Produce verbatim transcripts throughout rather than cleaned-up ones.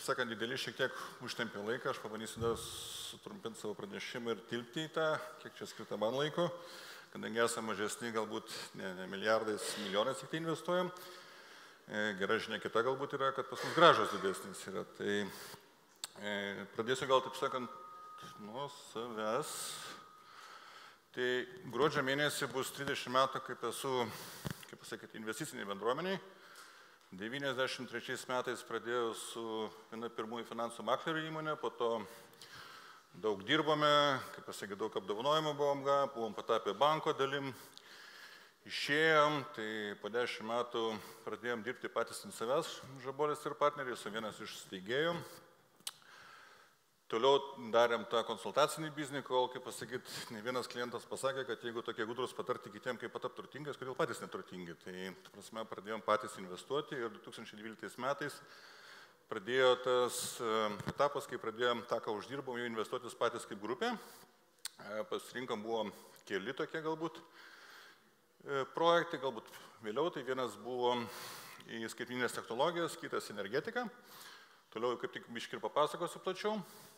sakant, didelį šiek tiek užtempė laiką, aš pabandysiu dar sutrumpinti savo pranešimą ir tilpti į tą, kiek čia skirta man laiko, kadangi esame mažesni, galbūt ne, ne milijardais, milijonais tik tai investuojam. Gera žinia kita galbūt yra, kad pas mus gražos didesnis yra. Tai e, pradėsiu gal taip sakant nuo savęs. Tai gruodžio mėnesį bus trisdešimt metų, kaip esu, kaip pasakyti, investiciniai bendruomeniai. devyniasdešimt trečiais metais pradėjau su viena pirmųjų finansų maklerių įmonė, po to daug dirbome, kaip pasakyti, daug apdovanojimų buvom gavę, buvom patapę banko dalim, išėjom, tai po dešimt metų pradėjom dirbti patys ant savęs, Žabolis ir partneriai, su vienas iš steigėjų. Toliau darėm tą konsultacinį biznį, kol, kaip pasakyti, ne vienas klientas pasakė, kad jeigu tokie gudrus patarti kitiem, kaip patapti turtingas, kodėl patys neturtingi. Tai, ta prasme, pradėjom patys investuoti ir du tūkstančiai dvyliktais metais pradėjo tas etapas, kai pradėjom tą, ką uždirbom, jau investuotis patys kaip grupė. Pasirinkom, buvo keli tokie galbūt projektai, galbūt vėliau, tai vienas buvo į skaitmeninės technologijas, kitas energetika. Toliau kaip tik biškį ir papasakosiu plačiau.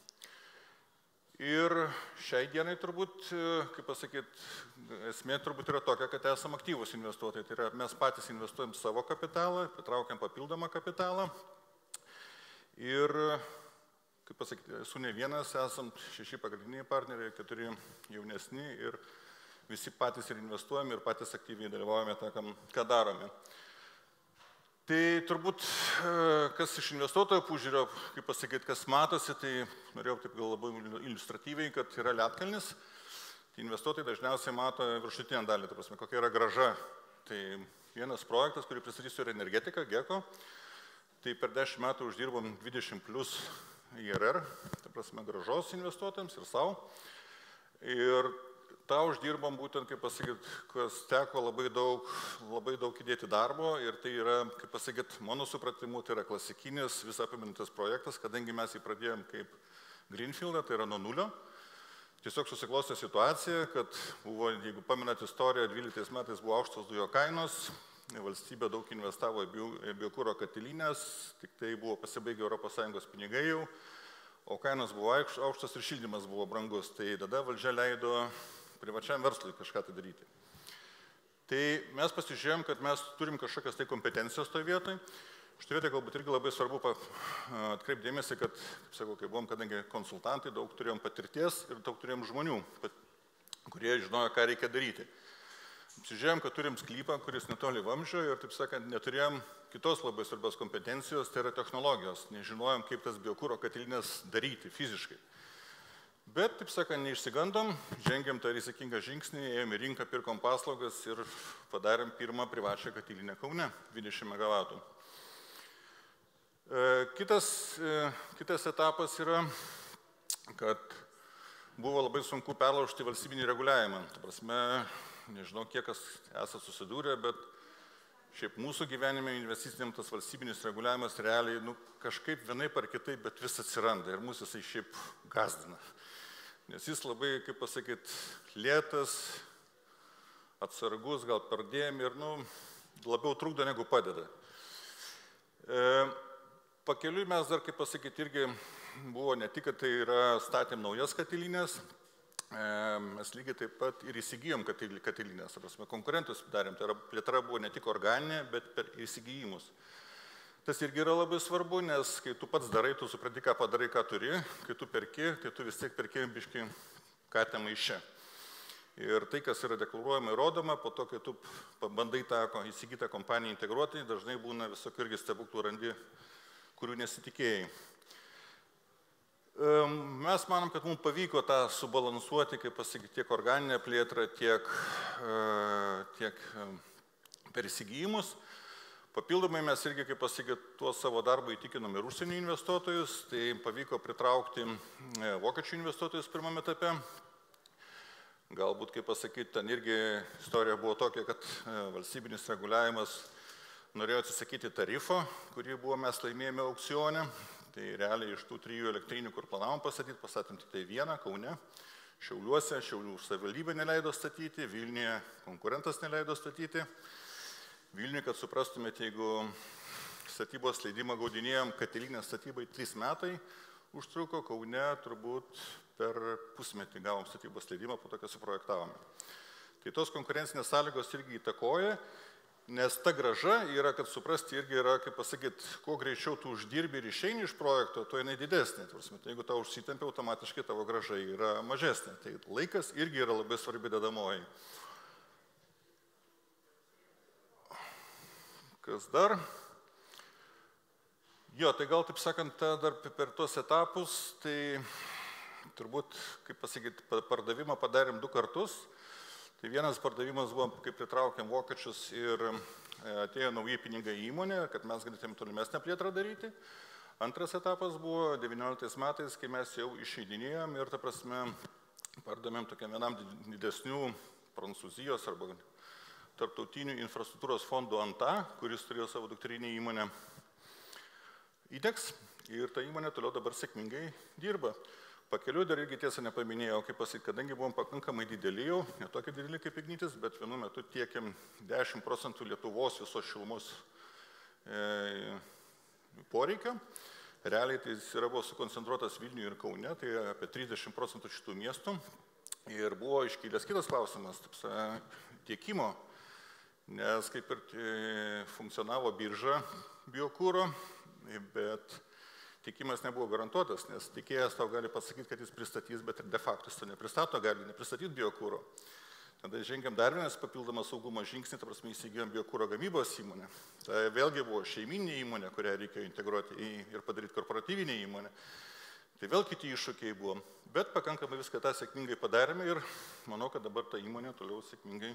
Ir šiai dienai turbūt, kaip pasakyti, esmė turbūt yra tokia, kad esame aktyvūs investuotojai. Tai yra, mes patys investuojam savo kapitalą, patraukiam papildomą kapitalą. Ir, kaip pasakyti, esu ne vienas, esam šeši pagrindiniai partneriai, keturi jaunesni ir visi patys ir investuojame ir patys aktyviai dalyvaujame tą, ką darome. Tai turbūt, kas iš investuotojo požiūrio, kaip pasakyti, kas matosi, tai norėjau taip gal labai iliustratyviai, kad yra ledkalnis. Tai investuotojai dažniausiai mato viršutinę dalį, tai prasme, kokia yra graža. Tai vienas projektas, kurį pristatysiu, yra energetika, Geko. Tai per dešimt metų uždirbom dvidešimt plus I R R, tai prasme, gražos investuotojams ir savo. Ir tą uždirbam būtent, kaip pasakyti, kas teko labai daug, labai daug įdėti darbo ir tai yra, kaip pasakyti, mano supratimu, tai yra klasikinis visapimantis projektas, kadangi mes jį pradėjom kaip Greenfieldą, tai yra nuo nulio. Tiesiog susiklostė situacija, kad buvo, jeigu paminat istoriją, dvyliktais metais buvo aukštos dujo kainos, valstybė daug investavo į biokuro katilinės, tik tai buvo pasibaigę Europos Sąjungos pinigai jau, o kainos buvo aukštos ir šildymas buvo brangus, tai tada valdžia leido privačiam verslui kažką tai daryti. Tai mes pasižiūrėjom, kad mes turim kažkokias tai kompetencijos toje vietoje. Šitoje vietoje galbūt irgi labai svarbu atkreipdėmėsi, kad, kaip sakau, kai buvom, kadangi konsultantai, daug turėjom patirties ir daug turėjom žmonių, kurie žinojo, ką reikia daryti. Pasižiūrėjom, kad turim sklypą, kuris netoli vamzdžio ir, taip sakant, neturėjom kitos labai svarbios kompetencijos, tai yra technologijos. Nežinojom, kaip tas biokuro katilinės daryti fiziškai. Bet, taip sakant, neišsigandom, žengėm tą rizikingą žingsnį, ėjom į rinką, pirkom paslaugas ir padarėm pirmą privačią katilinę Kaune, dvidešimt megavatų. Kitas, kitas etapas yra, kad buvo labai sunku perlaužti valstybinį reguliavimą. Ta prasme, nežinau, kiek kas esate susidūrę, bet šiaip mūsų gyvenime investiciniam tas valstybinis reguliavimas realiai, nu, kažkaip vienaip ar kitaip, bet vis atsiranda ir mūsų jisai šiaip gazdina. Nes jis labai, kaip pasakyti, lėtas, atsargus, gal perdėm ir, nu, labiau trukdo negu padeda. E, pakeliui mes dar, kaip pasakyti, irgi buvo ne tik, kad tai yra statėm naujas katilinės, e, mes lygiai taip pat ir įsigijom katilinės, prasme, konkurentus darėm, tai yra plėtra buvo ne tik organinė, bet per įsigijimus. Tas irgi yra labai svarbu, nes kai tu pats darai, tu supranti, ką padarai, ką turi, kai tu perki, tai tu vis tiek perki biškį katę maiše. Ir tai, kas yra deklaruojama ir rodoma, po to, kai tu bandai tą įsigytą kompaniją integruoti, dažnai būna visokių irgi stebuklų randi, kurių nesitikėjai. Mes manom, kad mums pavyko tą subalansuoti, kaip pasakyti, tiek organinę plėtrą, tiek, tiek per įsigijimus. Papildomai mes irgi, kaip pasakyti, tuo savo darbą įtikinom ir užsienio investuotojus, tai pavyko pritraukti vokiečių investuotojus pirmame etape. Galbūt, kaip pasakyti, ten irgi istorija buvo tokia, kad valstybinis reguliavimas norėjo atsisakyti tarifo, kurį buvo mes laimėjome aukcione. Tai realiai iš tų trijų elektrinių, kur planavom pastatyti, pastatėm tik tai vieną Kaune, Šiauliuose, Šiaulių savivaldybė neleido statyti, Vilniuje konkurentas neleido statyti. Vilniuje, kad suprastumėte, jeigu statybos leidimą gaudinėjom katilinės statybai trys metai, užtruko, Kaune turbūt per pusmetį gavom statybos leidimą, po to, kai suprojektavome. Tai tos konkurencinės sąlygos irgi įtakoja, nes ta graža yra, kad suprasti irgi yra, kaip pasakyti, kuo greičiau tu uždirbi ir išeini iš projekto, to jinai didesnė. Tai jeigu tau užsitempia, automatiškai tavo graža yra mažesnė. Tai laikas irgi yra labai svarbi dedamoji. Kas dar? Jo, tai gal taip sakant, dar per tuos etapus, tai turbūt, kaip pasakyti, pardavimą padarėm du kartus. Tai vienas pardavimas buvo, kaip pritraukėm vokiečius ir atėjo nauji pinigai į įmonę, kad mes galėtume tolimesnę plėtrą daryti. Antras etapas buvo devynioliktais metais, kai mes jau išeidinėjom ir, ta prasme, pardavėm tokiam vienam didesnių Prancūzijos arba tarptautinių infrastruktūros fondų Anta, kuris turėjo savo dukterinę įmonę IDEX ir ta įmonė toliau dabar sėkmingai dirba. Pakeliu dar irgi tiesą nepaminėjau, kaip pasakyti, kadangi buvom pakankamai dideli jau, ne tokie dideli kaip Ignitis, bet vienu metu tiekėm dešimt procentų Lietuvos visos šilumos e, poreikio. Realiai tai jis yra buvo sukoncentruotas Vilniuje ir Kaune, tai apie trisdešimt procentų šitų miestų. Ir buvo iškilęs kitas klausimas, taip, tiekimo, nes kaip ir funkcionavo birža biokūro, bet tiekimas nebuvo garantuotas, nes tiekėjas tau gali pasakyti, kad jis pristatys, bet ir de facto jis to nepristato, gali nepristatyti biokūro. Tada žengėm dar vienas papildomas saugumo žingsnį, ta prasme įsigijom biokūro gamybos įmonę. Tai vėlgi buvo šeiminė įmonė, kurią reikėjo integruoti į, ir padaryti korporatyvinę įmonę. Tai vėl kiti iššūkiai buvo, bet pakankamai viską tą sėkmingai padarėme ir manau, kad dabar ta įmonė toliau sėkmingai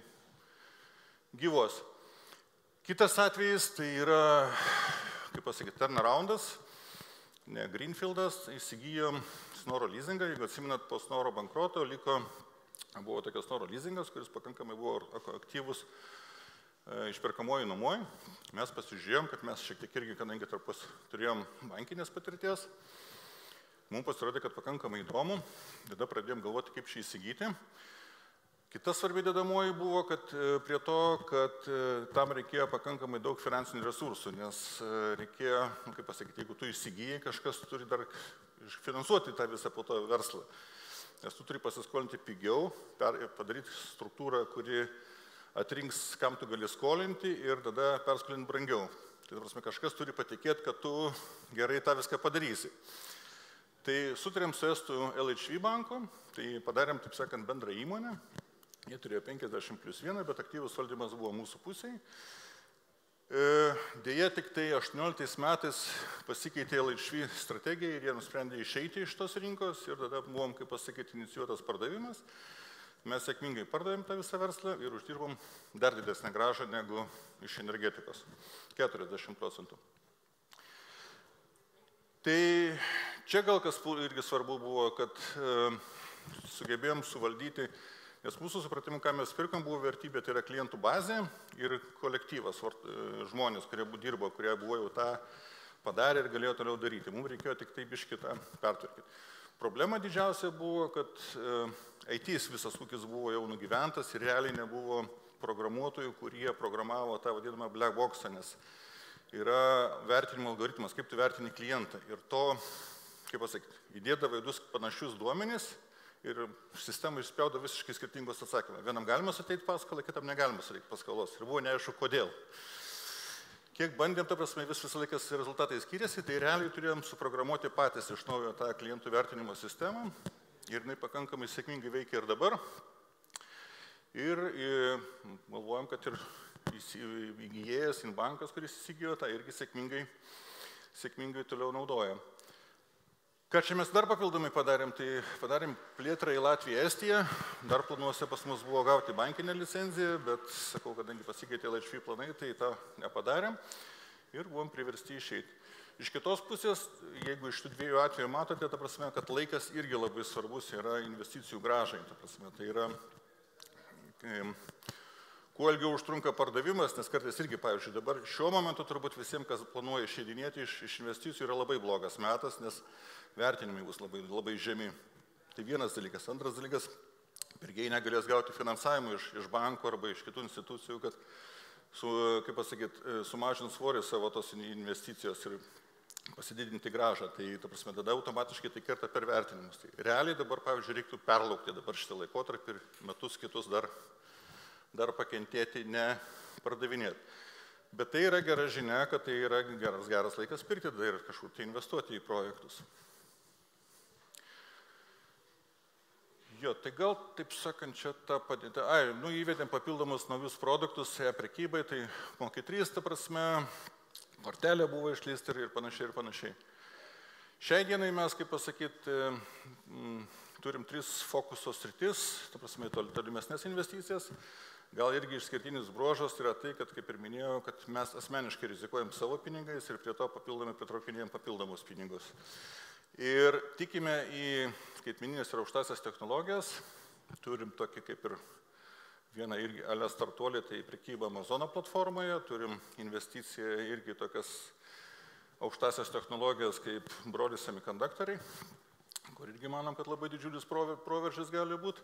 gyvos. Kitas atvejis tai yra, kaip pasakyti, turnaroundas. Ne, Greenfieldas įsigijo Snoro leasingą, jeigu atsiminat, po Snoro bankroto liko, buvo tokios Snoro leasingas, kuris pakankamai buvo aktyvus e, išperkamoji nuomoj. Mes pasižiūrėjom, kad mes šiek tiek irgi, kadangi tarpus turėjom bankinės patirties, mums pasirodė, kad pakankamai įdomu, tada pradėjom galvoti, kaip šį įsigyti. Kita svarbi dedamoji buvo, kad prie to, kad tam reikėjo pakankamai daug finansinių resursų, nes reikėjo, kaip pasakyti, jeigu tu įsigijai, kažkas turi dar finansuoti tą visą po to verslą. Nes tu turi pasiskolinti pigiau, padaryti struktūrą, kuri atrinks, kam tu gali skolinti ir tada perskolinti brangiau. Tai, prasme, kažkas turi patikėti, kad tu gerai tą viską padarysi. Tai sutarėm su Estų L H V banku, tai padarėm, taip sakant, bendrą įmonę. Jie turėjo penkiasdešimt plus vieną, bet aktyvus valdymas buvo mūsų pusėje. Deja, tik tai aštuonioliktais metais pasikeitė L H V strategija ir jie nusprendė išeiti iš tos rinkos ir tada buvom, kaip pasakyti, inicijuotas pardavimas. Mes sėkmingai pardavėm tą visą verslą ir uždirbom dar didesnę grąžą negu iš energetikos – keturiasdešimt procentų. Tai čia gal kas irgi svarbu buvo, kad e, sugebėjom suvaldyti. Nes mūsų supratimu, ką mes pirkom, buvo vertybė, tai yra klientų bazė ir kolektyvas, žmonės, kurie dirbo, kurie buvo jau tą padarė ir galėjo toliau daryti. Mums reikėjo tik tai biškį tą pertvarkyti. Problema didžiausia buvo, kad I T visas ūkis buvo jau nugyventas ir realiai nebuvo programuotojų, kurie programavo tą vadinamą black boxą, nes yra vertinimo algoritmas, kaip tu vertini klientą. Ir to, kaip pasakyti, įdėdavo į du panašius duomenis, ir sistema išspjaudo visiškai skirtingos atsakymą. Vienam galima suteikti paskolą, kitam negalima suteikti paskolos. Ir buvo neaišku, kodėl. Kiek bandėm, ta prasme, vis visą laikas rezultatai skiriasi, tai realiai turėjom suprogramuoti patys iš naujo tą klientų vertinimo sistemą. Ir jinai pakankamai sėkmingai veikia ir dabar. Ir galvojom, kad ir įgyjėjęs Inbankas, kuris įsigijo, tą irgi sėkmingai, sėkmingai toliau naudoja. Ką čia mes dar papildomai padarėm, tai padarėm plėtrą į Latviją, Estiją, dar planuose pas mus buvo gauti bankinę licenciją, bet, sakau, kadangi pasikeitė L H V planai, tai tą nepadarėm ir buvom priversti išeiti. Iš kitos pusės, jeigu iš tų dviejų atvejų matote, ta prasme, kad laikas irgi labai svarbus yra investicijų grąžai, ta prasme, tai yra, kuo ilgiau užtrunka pardavimas, nes kartais irgi, pavyzdžiui, dabar šiuo momentu turbūt visiems, kas planuoja išeidinėti iš, iš investicijų, yra labai blogas metas, nes vertinimai bus labai, labai žemi. Tai vienas dalykas. Antras dalykas, pirkėjai negalės gauti finansavimą iš, iš banko arba iš kitų institucijų, kad su, kaip pasakyti, sumažinti svorį savo tos investicijos ir pasididinti gražą, tai, ta prasme, tada automatiškai tai kerta per vertinimus. Tai realiai dabar, pavyzdžiui, reiktų perlaukti dabar šitą laikotarpį ir metus kitus dar, dar pakentėti, ne pardavinėti. Bet tai yra gera žinia, kad tai yra geras, geras laikas pirkti ir kažkur tai investuoti į projektus. Jo, tai gal, taip sakant, čia tą padėtį. Ai, nu, įvedėm papildomus naujus produktus, e-prekybai, tai Moki trys, ta prasme, kortelė buvo išleisti ir panašiai ir panašiai. Šiai dienai mes, kaip pasakyti, turim tris fokuso sritis, ta prasme, tolimesnės investicijas. Gal irgi išskirtinis bruožas yra tai, kad, kaip ir minėjau, kad mes asmeniškai rizikuojam savo pinigais ir prie to papildomai pritraukinėjom papildomus pinigus. Ir tikime į skaitmeninės ir aukštasias technologijas. Turim tokį kaip ir vieną irgi ale startuolį, tai prekybą Amazono platformoje. Turim investiciją irgi tokias aukštasias technologijas kaip Broadly Semiconductoriai, kur irgi manom, kad labai didžiulis proveržis gali būti.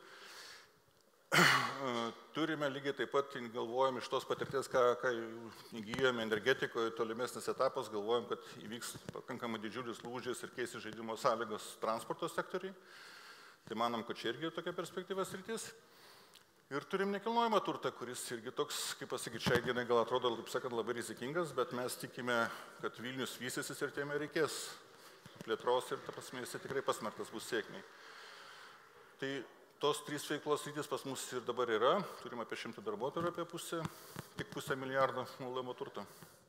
Turime lygiai taip pat, galvojam iš tos patirties, ką, ką įgyjome energetikoje, tolimesnis etapas, galvojam, kad įvyks pakankamai didžiulis lūžis ir keisis žaidimo sąlygos transporto sektoriai. Tai manom, kad čia irgi tokia perspektyva sritis. Ir turim nekilnojamą turtą, kuris irgi toks, kaip pasakyti, šiai dienai gal atrodo, taip sakant, labai rizikingas, bet mes tikime, kad Vilnius vystysis ir tėme reikės plėtros ir, ta prasme, jis tikrai pasmerktas bus sėkmiai. Tai tos trys veiklos sritis pas mus ir dabar yra, turim apie šimtą darbuotojų, apie pusę, tik pusę milijardo naudojamo turto.